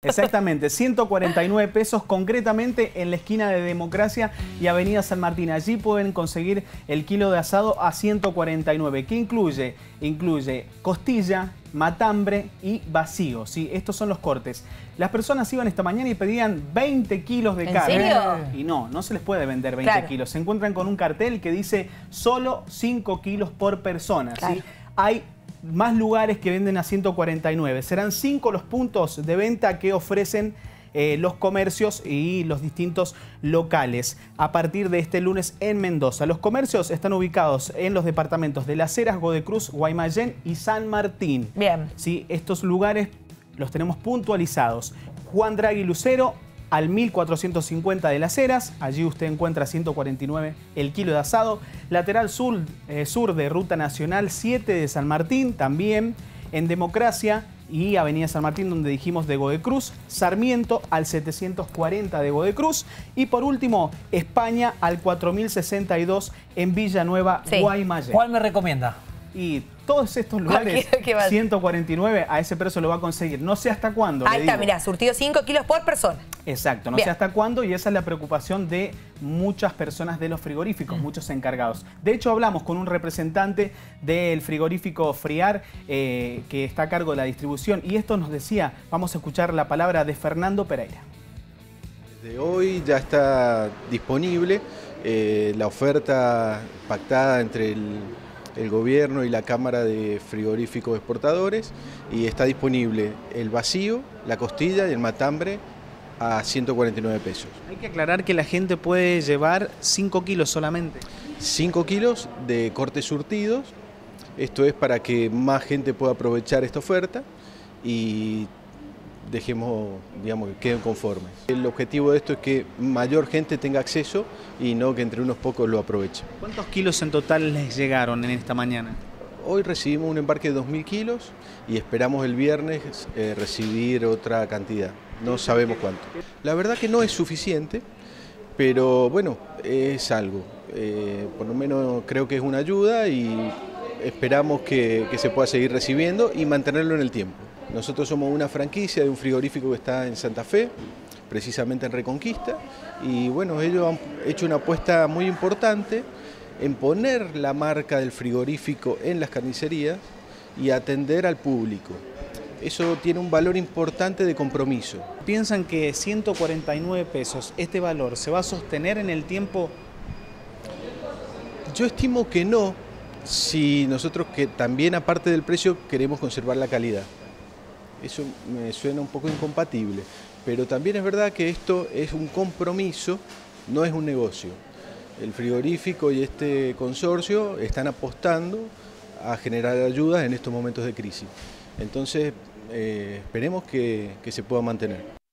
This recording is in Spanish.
Exactamente, 149 pesos concretamente en la esquina de Democracia y Avenida San Martín. Allí pueden conseguir el kilo de asado a 149. ¿Qué incluye? Incluye costilla, matambre y vacío. ¿Sí? Estos son los cortes. Las personas iban esta mañana y pedían 20 kilos de carne. ¿En serio? Y no se les puede vender 20 kilos. Se encuentran con un cartel que dice solo 5 kilos por persona. Claro. ¿Sí? Hay más lugares que venden a 149. Serán 5 los puntos de venta que ofrecen los comercios y los distintos locales a partir de este lunes en Mendoza. Los comercios están ubicados en los departamentos de Las Heras, Godecruz, Guaymallén y San Martín. Bien. Sí, estos lugares los tenemos puntualizados. Juan Draghi Lucero al 1450 de Las Heras, allí usted encuentra 149 el kilo de asado. Lateral sur de Ruta Nacional 7 de San Martín, también en Democracia y Avenida San Martín, donde dijimos de Godecruz, Sarmiento al 740 de Godecruz y por último España al 4062 en Villanueva, sí. Guaymallén. ¿Cuál me recomienda? Y todos estos lugares, ¿Qué va? 149, a ese precio lo va a conseguir. No sé hasta cuándo. Ahí está, mirá, surtido 5 kilos por persona. Exacto, no sé hasta cuándo y esa es la preocupación de muchas personas de los frigoríficos, muchos encargados. De hecho, hablamos con un representante del frigorífico Friar que está a cargo de la distribución y esto nos decía, vamos a escuchar la palabra de Fernando Pereira. Desde hoy ya está disponible la oferta pactada entre el gobierno y la Cámara de Frigoríficos Exportadores y está disponible el vacío, la costilla y el matambre a 149 pesos. Hay que aclarar que la gente puede llevar 5 kilos solamente. 5 kilos de cortes surtidos, esto es para que más gente pueda aprovechar esta oferta y dejemos, digamos, que queden conformes. El objetivo de esto es que mayor gente tenga acceso y no que entre unos pocos lo aprovechen. ¿Cuántos kilos en total les llegaron en esta mañana? Hoy recibimos un embarque de 2000 kilos y esperamos el viernes recibir otra cantidad. No sabemos cuánto. La verdad que no es suficiente, pero bueno, es algo. Por lo menos creo que es una ayuda y esperamos que se pueda seguir recibiendo y mantenerlo en el tiempo. Nosotros somos una franquicia de un frigorífico que está en Santa Fe, precisamente en Reconquista, y bueno, ellos han hecho una apuesta muy importante en poner la marca del frigorífico en las carnicerías y atender al público. Eso tiene un valor importante de compromiso. ¿Piensan que 149 pesos, este valor, se va a sostener en el tiempo? Yo estimo que no, si nosotros que también aparte del precio queremos conservar la calidad. Eso me suena un poco incompatible, pero también es verdad que esto es un compromiso, no es un negocio. El frigorífico y este consorcio están apostando a generar ayudas en estos momentos de crisis. Entonces, esperemos que se pueda mantener.